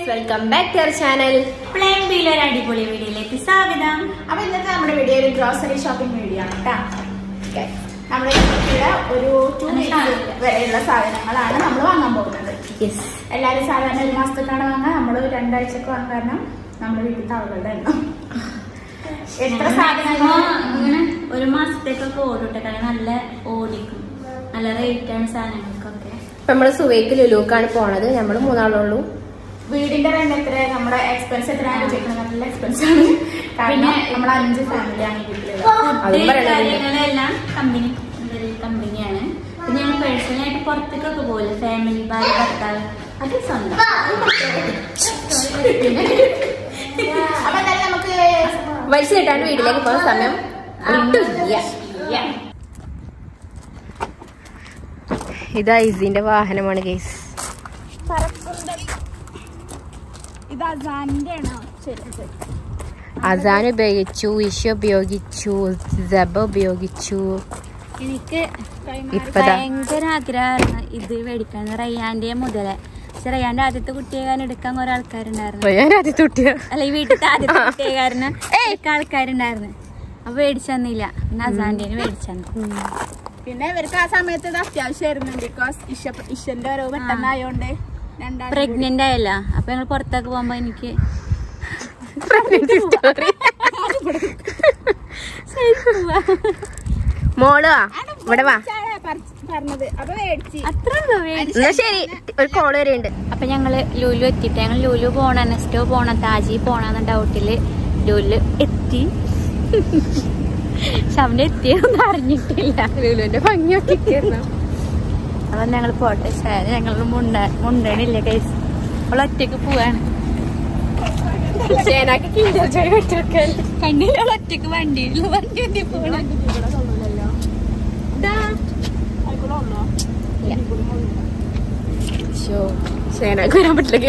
Welcome back to our channel പ്ലെയിൻ ബിയിൽ ഒരു അടിപൊളി വീഡിയോയിലേക്ക് സ്വാഗതം. അപ്പൊ ഇന്നത്തെ നമ്മുടെ വീഡിയോ ഒരു ഗ്രോസറി ഷോപ്പിംഗ് വീഡിയോ ആണ് കേട്ടോ. നമ്മുടെ ഇവിടെ ഒരു 2 weeks വരെയുള്ള സാധനങ്ങളാണ് നമ്മൾ വാങ്ങാൻ പോകുന്നത്. എല്ലാവരും സാധാരണ ഒരു മാസത്തേക്കാണ് വാങ്ങാൻ, നമ്മൾ 2 ആഴ്ചക്ക് വാങ്ങാൻ കാരണം നമ്മുടെ വീട്ടിൽ ആളുകളുടെ എണ്ണം എത്ര സാധനങ്ങൾ അങ്ങനെ ഒരു മാസത്തേക്കൊക്കെ ഓടിട്ടെ, നല്ല ഓടിക്കും, നല്ല റേറ്റ് ആണ് സാധനങ്ങൾക്കൊക്കെ. ഇപ്പൊ നമ്മള് സുവൈക്ക് ലുലുക്കാണ് പോണത്. നമ്മള് 3 ആളുള്ളൂ. വീടിന്റെ റെന്റ് എത്ര, നമ്മുടെ എക്സ്പെൻസ് എത്രയാണ് ചോദിക്കുന്നത്. നല്ല എക്സ്പെൻസ് ആണ്, പിന്നെ നമ്മൾ 5 ഫാമിലിയാണ് വീട്ടിലുള്ളത്. കാര്യങ്ങളെല്ലാം കമ്പനിയാണ്. പിന്നെ ഞങ്ങൾ പേഴ്സണലായിട്ട് പുറത്തേക്കൊക്കെ പോകില്ല, ഫാമിലി ഭാര്യ ഭർത്താവ് അത് സ്വന്തം. അപ്പൊ എന്തായാലും നമുക്ക് വലിച്ചു കിട്ടാണ്ട് വീട്ടിലേക്ക് പോകുന്ന സമയം ഇതാ ഇസിന്റെ വാഹനമാണ് ഗൈസ്. ഇത് അസാന്റെ ആണോ? ശരി ശരി. അസാൻ ഉപയോഗിച്ചു, ഇഷ ഉപയോഗിച്ചു, ജബ ഉപയോഗിച്ചു. എനിക്ക് ഭയങ്കര ആഗ്രഹമാണ് ഇത് മേടിക്കാൻ. റയ്യാന്റെ മുതലേ റയ്യാന്റെ ആദ്യത്തെ കുട്ടിയെക്കാരൻ എടുക്കാൻ കുറെ ആൾക്കാരുണ്ടായിരുന്നു. അല്ല, ഈ വീട്ടിലത്തെ ആദ്യത്തെ കുട്ടിയെക്കാരന് ആൾക്കാരുണ്ടായിരുന്നു. അപ്പൊ മേടിച്ചു തന്നില്ല. പിന്നെ അസാന്റെ മേടിച്ചു തന്നു. പിന്നെ ഇവർക്ക് ആ സമയത്ത് ഇത് അത്യാവശ്യമായിരുന്നു, ബിക്കോസ് ഇഷന്റെ ഓരോ പെട്ടെന്നായോണ്ട് പ്രഗ്നന്റ് ആയല്ല. അപ്പൊ ഞങ്ങൾ പുറത്തേക്ക് പോകുമ്പോ എനിക്ക് മോള് ഇവിടെ വാ. പറഞ്ഞത് അപ്പൊ മേടിച്ചു. എന്നാ ശരി, ഒരു കോള് വരെയുണ്ട്. അപ്പൊ ഞങ്ങള് ലുലു എത്തിയിട്ട് ഞങ്ങൾ ലുലു പോണ, നെസ്റ്റോ പോണ, താജി പോണെന്ന ഡൗട്ടില് ലുലു എത്തി. ശവന്റെ എത്തിയൊന്നും അറിഞ്ഞിട്ടില്ല. ലുലുവിന്റെ ഭംഗിയൊക്കെ അപ്പൊ ഞങ്ങൾ പോട്ടെ. ഞങ്ങൾ മുണ്ടണില്ല കേസ്. അവൾ ഒറ്റക്ക് പോവാണ്. കണ്ടില്ല, അവൾ ഒറ്റക്ക് വണ്ടി വണ്ടി പോണ. വരാൻ പറ്റില്ല,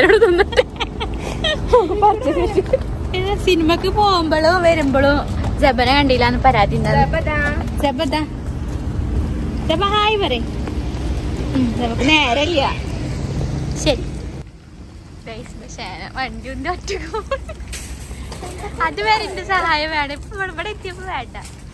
സിനിമക്ക് പോകുമ്പോഴും വരുമ്പോഴും ജബന കണ്ടില്ലാന്ന് പരാതി ഹായ് പറയും. നമുക്ക് നേരല്ല. ശരി, വണ്ടി ഉണ്ട് ഒറ്റക്ക്. അതുവരെ എന്റെ സഹായം വേണം. ഇപ്പൊ ഇവിടെ എത്തിയപ്പോ വേണ്ട.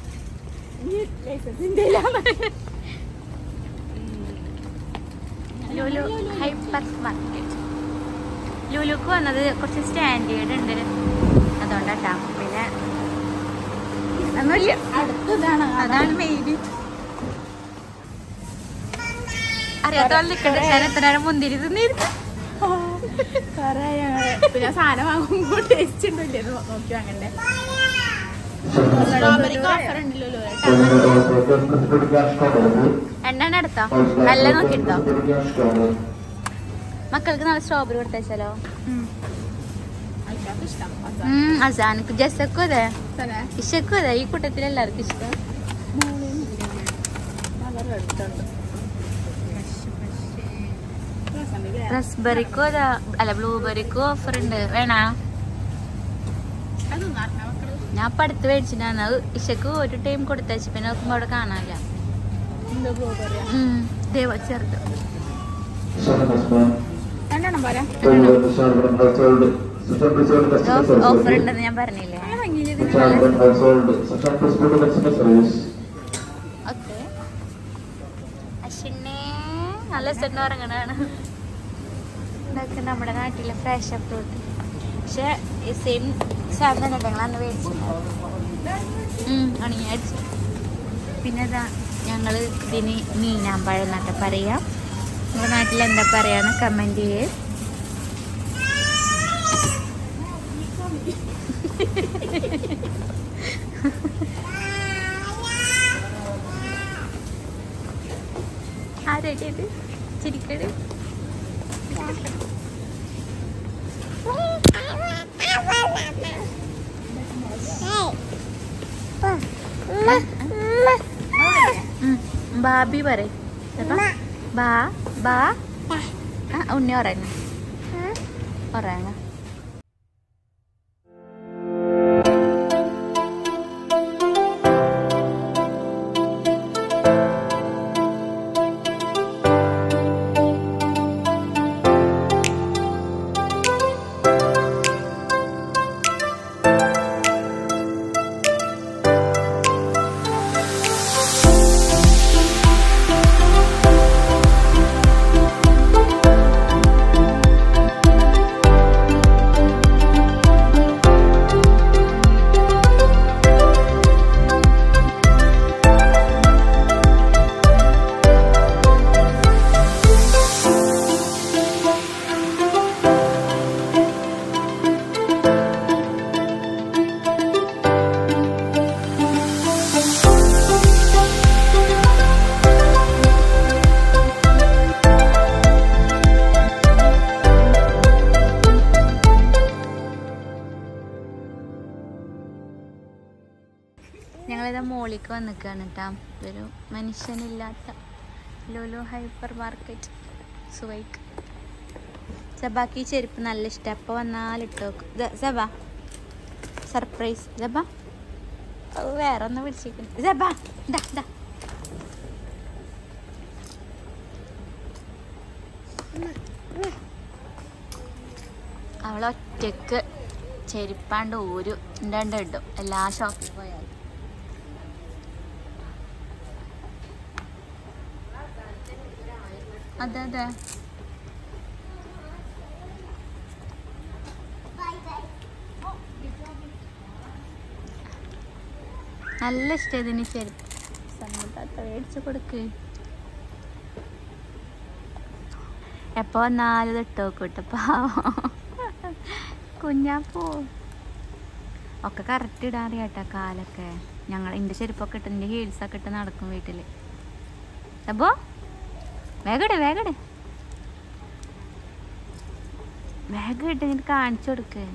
Lulu hyper market. ലുലുക്ക് വന്നത് കുറച്ച് സ്റ്റാൻഡേർഡ് ഉണ്ട്, അതുകൊണ്ടാട്ടാ. പിന്നെ ഒന്നുമില്ല, അടുത്തതാണ്, അതാണ് മെയിൻ. അറിയാത്തോളം നിൽക്കണ്ട. ഞാൻ എത്ര നേരം മുന്തിരി തിന്നിരുന്നു. പിന്നെ സാധനം വാങ്ങുമ്പോ ടേസ്റ്റ് ഉണ്ടല്ലേ നോക്കി വാങ്ങണ്ടേ. എണ്ണ എടുത്തോ, നല്ല നോക്കിട്ടോ. മക്കൾക്ക് നല്ല സ്ട്രോബെറി കൊടുത്തേച്ചാലോ. അസാനക്ക് ജസ്സക്കും അതെ, ഇഷക്കും അതെ. ഈ കൂട്ടത്തിൽ എല്ലാവർക്കും ഇഷ്ടം. റസ്ബെറിക്കും അതാ, അല്ല ബ്ലൂബെറിക്കും ഓഫർ ഉണ്ട്. വേണോ? ഞാൻ ഇപ്പൊ അടുത്ത് മേടിച്ചിട്ടാണ്. ഇഷക്ക് ഒരു ടൈം കൊടുത്തേച്ച് പിന്നെ നോക്കുമ്പോ അവിടെ കാണാനില്ല. ചെറുത് ഓഫർ ഉണ്ടെന്ന് ഞാൻ പറഞ്ഞില്ലേ. ഓക്കെ, അശ്വിനെ നല്ല സെറ്റ് ഇറങ്ങണാണ്. ഇതൊക്കെ നമ്മുടെ നാട്ടിലെ ഫ്രഷ് ഫ്രൂട്ട്. പക്ഷെ സെയിം സാധനം ഞങ്ങൾ അന്ന് മേടിച്ചിട്ടുണ്ടായിരുന്നു. ഉണങ്ങി അടിച്ചു. പിന്നെ ഇതാ ഞങ്ങൾ ഇതിന് മീനാമ്പഴം എന്നൊക്കെ പറയാം. നമ്മുടെ നാട്ടിൽ എന്താ പറയാന്ന് കമന്റ് ചെയ്യേ. ആരൊക്കെ ഇത് ചിരിക്കട്. ബാബി പറയും. ബാ ബാ ഉണ്ണി ഉറങ്ങ ഉറങ്ങ. ഞങ്ങളിതാ മോളിക്ക് വന്നിക്കാണ് കേട്ടാ. ഇതൊരു മനുഷ്യനില്ലാത്ത ലുലു ഹൈപ്പർ മാർക്കറ്റ് സുവൈക്ക്. സബാക്ക് ഈ ചെരുപ്പ് നല്ല ഇഷ്ടം. എപ്പോൾ വന്നാലിട്ടോ സബ സർപ്രൈസ്. സബ വേറെ ഒന്ന് വിളിച്ചിരിക്കുന്നു. സബ ഇതാ അവളൊറ്റക്ക് ചെരുപ്പാണ്ട് ഇടും എല്ലാ ഷോപ്പിൽ പോയാലും. അതെ അതെ നല്ല ഇഷ്ടം ഇതിന് ചെരുപ്പ്. സമ്മതാത്ത മേടിച്ചു കൊടുക്ക്. എപ്പോ വന്നാലും ഇട്ടോ കൂട്ടപ്പാ കുഞ്ഞാപ്പോ ഒക്കെ കറക്റ്റ് ഇടാൻ അറിയാട്ടാ കാലൊക്കെ. എൻ്റെ ചെരുപ്പൊക്കെ ഇട്ട് എൻ്റെ ഹീൽസൊക്കെ ഇട്ട് നടക്കും വീട്ടിൽ. അപ്പോ വേഗം ഇട്ട് എനിക്ക് കാണിച്ചു കൊടുക്ക്.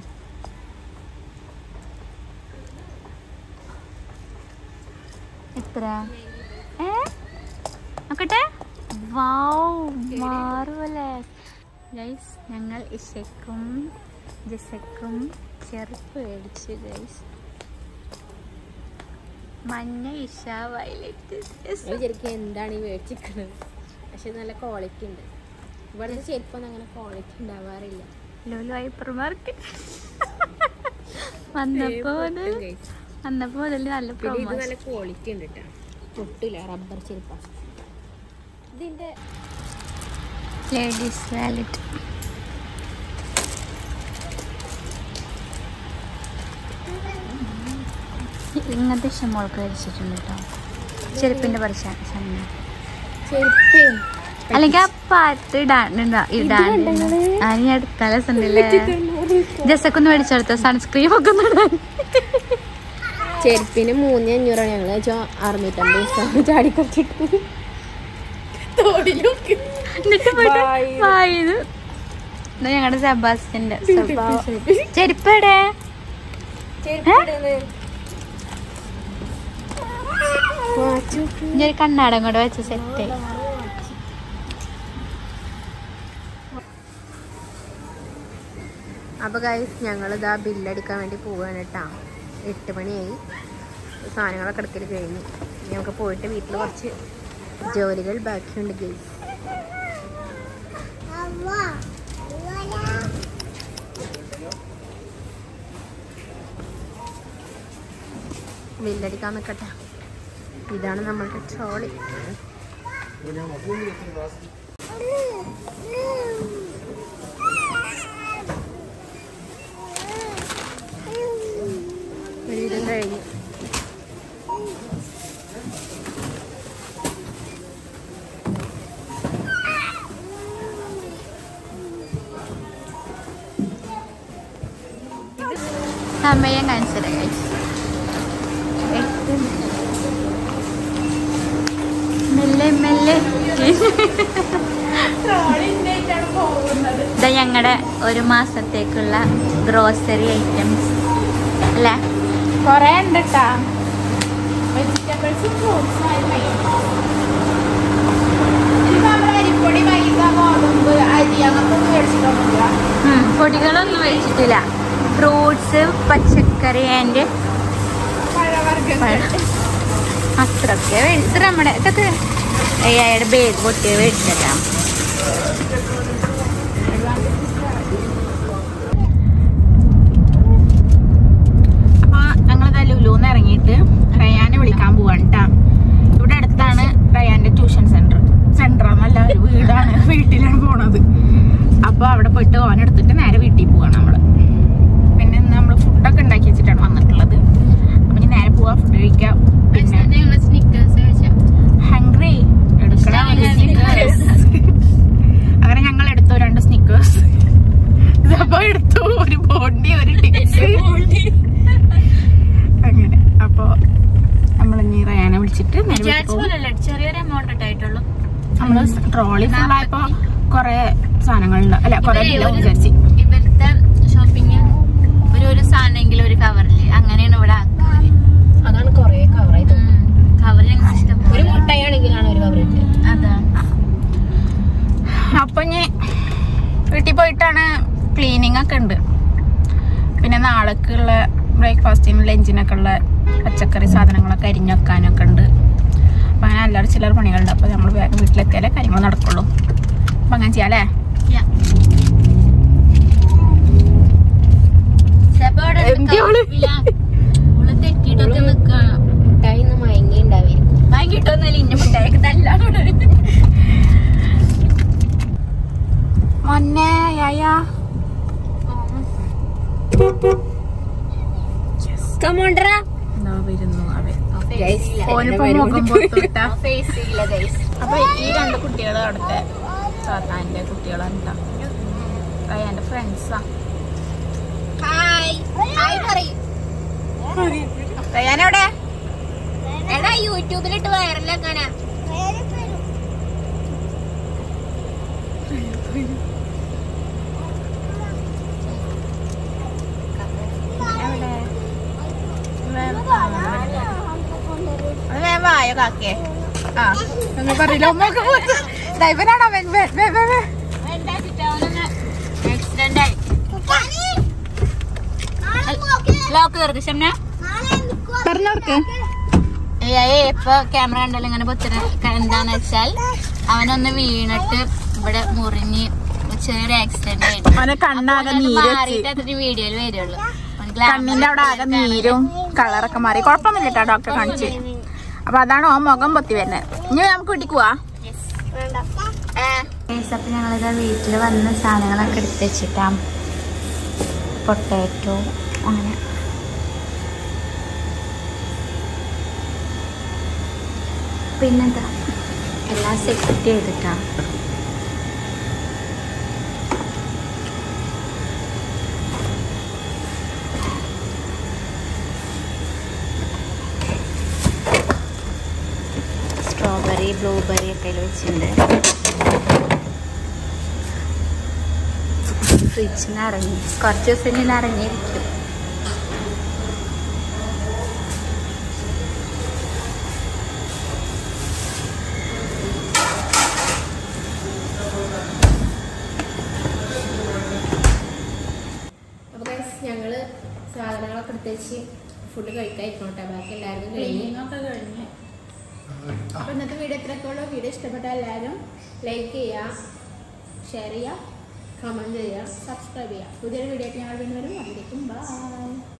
എത്ര നോക്കട്ടെ. Wow marvellous guys. ഞങ്ങൾ ഇഷയ്ക്കും ജസക്കും ചെറുപ്പ് മേടിച്ചു ഗൈസ്. മഞ്ഞ ഇഷ വയലറ്റ്. ശരിക്കും എന്താണ് ഈ മേടിച്ചിരിക്കുന്നത്? പക്ഷെ നല്ല ക്വാളിറ്റി ഉണ്ട്. ഇവിടുത്തെ ചെരുപ്പൊന്നും അങ്ങനെ ക്വാളിറ്റി ഉണ്ടാവാറില്ല. ലുലു ഹൈപ്പർ മാർക്കറ്റ് വന്നപ്പോ മുതൽ നല്ല പ്രൊമോഷൻ. നല്ല ക്വാളിറ്റി ഉണ്ട് കേട്ടോ. പൊട്ടില്ല, റബ്ബർ ചെരുപ്പാ. ഇതിന്റെ ലേഡീസ് വാലറ്റ്. ഇങ്ങനത്തെ ഇഷ്ടംപോൾക്ക് കഴിച്ചിട്ടുണ്ട് കേട്ടോ. ചെരുപ്പിന്റെ പറിച്ച ചെരുപ്പ് അല്ലെങ്കിൽ ആ പാട്ട് ഇടാണ്ട് അടുത്ത രസമുണ്ടല്ലേ. ജസൊക്കെ ഒന്ന് മേടിച്ചെടുത്ത സൺസ്ക്രീം ഒക്കെ ഒന്ന് ഇടാൻ. ചെരുപ്പിന് 3,500 ഞങ്ങള് 650 ചാടിക്കൊച്ചിട്ട് ഞങ്ങളുടെ സെബാസ്റ്റ്യന്റെ ചെരുപ്പടെ ഒരു കണ്ണാടം കൂടെ വെച്ച സെറ്റ്. അപ്പൊ ഗൈസ് ഞങ്ങളിതാ ബില്ലടിക്കാൻ വേണ്ടി പോവാണ് കേട്ടാ. 8 മണിയായി. സാധനങ്ങളൊക്കെ എടുക്കൽ കഴിഞ്ഞു. ഞങ്ങൾക്ക് പോയിട്ട് വീട്ടിൽ കുറച്ച് ജോലികൾ ബാക്കിയുണ്ട് ഗൈസ്. ബില്ലടിക്കാൻ നിൽക്കട്ടെ. ഇതാണ് നമ്മളുടെ ട്രോളി. ഒരുവിധം കഴിഞ്ഞു. സമയം കാണിച്ചത് മെല്ലെ ഇതാ ഞങ്ങളുടെ 1 മാസത്തേക്കുള്ള ഗ്രോസറി ഐറ്റംസ് അല്ലേ. കൊറേ ഉണ്ട് കേട്ടാ. വെജിറ്റബിൾസും ഫ്രൂട്ട്സും അരിപ്പൊടി, മൈദ, ഗോതമ്പ്, അരി അങ്ങനത്തെ ഒന്നും മേടിച്ചിട്ടൊന്നുമില്ല. പൊടികളൊന്നും മേടിച്ചിട്ടില്ല. ഫ്രൂട്ട്സ്, പച്ചക്കറി ആൻഡ് അത്രയൊക്കെ മേടിച്ചിട്ട് നമ്മുടെ ഇതൊക്കെ അയാളുടെ ബാഗ് പൊട്ടിയ മേടിച്ചിട്ടാ. അപ്പൊ ഞങ്ങളിതാ ലുലുന്ന് ഇറങ്ങിയിട്ട് റയാനെ വിളിക്കാൻ പോവാണ് കേട്ടാ. ഇവിടെ അടുത്താണ് റയാന്റെ ട്യൂഷൻ സെന്റർ എന്നല്ല, ഒരു വീടാണ്. വീട്ടിലാണ് പോണത്. അപ്പൊ അവിടെ പോയിട്ട് ഓനെടുത്തിട്ട് നേരെ വീട്ടിൽ പോവാണ് നമ്മള്. പിന്നെ നമ്മള് ഫുഡൊക്കെ ഉണ്ടാക്കി വെച്ചിട്ടാണ് വന്നിട്ടുള്ളത്. അപ്പൊ ഇനി നേരെ പോവാ, ഫുഡ് കഴിക്കാം. പിന്നെ ഹംഗ്രി എടുക്കണം. അങ്ങനെ ഞങ്ങൾ എടുത്തു 2 സ്നിക്കേഴ്സ്. അപ്പൊ എടുത്തു ഒരു ബോണ്ടി, ഒരു ടിക്സ് അങ്ങനെ. അപ്പൊ നമ്മളിനി റയാനെ വിളിച്ചിട്ട് ചെറിയൊരു എമൗണ്ട് ആയിട്ടുള്ളൂ. നമ്മള് ട്രോളി ഫുള്ളായപ്പോ കൊറേ സാധനങ്ങളുണ്ട്. അല്ല കൊറേ വിചാരിച്ചു. ഇവിടുത്തെ ഷോപ്പിംഗ് ഒരു സാധനമെങ്കിലും ഒരു കവറില് അങ്ങനെയാണ് ഇവിടെ ആക്കുന്നത്. അതാണ് കൊറേ കവറായി കവർ ഞങ്ങൾക്ക് ഇഷ്ടം ഒരു മുട്ടായി ആണെങ്കിലാണ് ഒരു കവറിട്ട്. അതാ. അപ്പൊ ഞാൻ വീട്ടിൽ പോയിട്ടാണ് ക്ലീനിങ് ഒക്കെ ഉണ്ട്. പിന്നെ നാളേക്കുള്ള ബ്രേക്ക്ഫാസ്റ്റിനും ലഞ്ചിനൊക്കെ ഉള്ള പച്ചക്കറി സാധനങ്ങളൊക്കെ അരിഞ്ഞൊക്കാനൊക്കെ ഉണ്ട്. അപ്പം അങ്ങനെ എല്ലാവരും ചിലർ പണികളുണ്ട്. അപ്പോൾ നമ്മൾ വേഗം വീട്ടിലെത്തിയാലേ കാര്യങ്ങൾ നടക്കുള്ളൂ. അപ്പം അങ്ങനെ ചെയ്യാം അല്ലേ? തെറ്റിട്ടൊക്കെ നിക്കാണ്. മുട്ടായി മയങ്ങി ഉണ്ടാവും. വാങ്ങിട്ടൊന്നുമില്ല ഇന്ന മുട്ടായി നല്ലാണ്. മൊന്നെ യായാ കമോണ്ടറാ വരുന്നു അവൻ. ഗൈസ് ഓനിപ്പോ മുഖം പൊട്ടിട്ടാ. ഫേസ് ചെയ്യില്ല ഗൈസ്. അപ്പൊ ഈ 2 കുട്ടികൾ അവിടുത്തെ താത്താന്റെ കുട്ടികളാണ് കേട്ടോ. എന്റെ ഫ്രണ്ട്സാ. ഹായ് ഹായ് പറയും. റയാനെവിടെ? എടാ യൂട്യൂബിലിട്ട് വൈറലാക്കാനാ. വായോ കാക്കേ. ആ ഒന്നും പറയില്ല. ഡ്രൈവറാണോ അവൻ? ആക്സിഡന്റ് ആയി. ലോക്ക് തീർക്ക് ഷംന. പറഞ്ഞോർക്ക് ഇപ്പൊ ക്യാമറ കണ്ടല്ലോ ഇങ്ങനെ പൊത്തര. എന്താന്ന് വെച്ചാൽ അവനൊന്ന് വീണിട്ട് ഇവിടെ മുറിഞ്ഞ് ചെറിയൊരു ആക്സിഡന്റ് ആയിട്ട് കണ്ണാകെ മാറിയിട്ട് അത്ര വീഡിയോയിൽ വരുള്ളൂ. കണ്ണിന്റെ അവിടെ ആകെ നീരും കളറൊക്കെ മാറി. കുഴപ്പമൊന്നുമില്ല കേട്ടോ, ഡോക്ടറെ കാണിച്ച്. അപ്പൊ അതാണ് ഓ മുഖം പൊത്തി വരുന്നത്. ഇനി നമുക്ക് വീട്ടിൽ പോവാ. അപ്പൊ ഞങ്ങളിത് വീട്ടിൽ വന്ന സാധനങ്ങളൊക്കെ എടുത്ത് വെച്ചിട്ടാ. പൊട്ടാറ്റോ അങ്ങനെ പിന്നെന്താ എല്ലാം സെറ്റ് ചെയ്തിട്ടാ. സ്ട്രോബെറി ബ്ലൂബെറി ഒക്കെ വെച്ചിട്ടുണ്ട്. ഫ്രിഡ്ജിൽ നിന്ന് ഇറങ്ങി കുറച്ച് ദിവസം ഇറങ്ങിയിരിക്കും. അപ്പൊ ഞങ്ങള് സാധനങ്ങളൊക്കെ എടുത്തേച്ച് ഫുഡ് കഴിക്കാതിരിക്കണോട്ടെ. ബാക്കി എല്ലാവർക്കും കഴിഞ്ഞ്. അപ്പൊ ഇന്നത്തെ വീഡിയോ എത്രയൊക്കെയുള്ളൂ. വീഡിയോ ഇഷ്ടപ്പെട്ട എല്ലാവരും ലൈക്ക് ചെയ്യുക, ഷെയർ ചെയ്യുക, കമന്റ് ചെയ്യുക, സബ്സ്ക്രൈബ് ചെയ്യുക. പുതിയൊരു വീഡിയോ ആയിട്ട് ഞങ്ങൾ വീണ്ടും വരും. അതിലേക്കും ബൈ.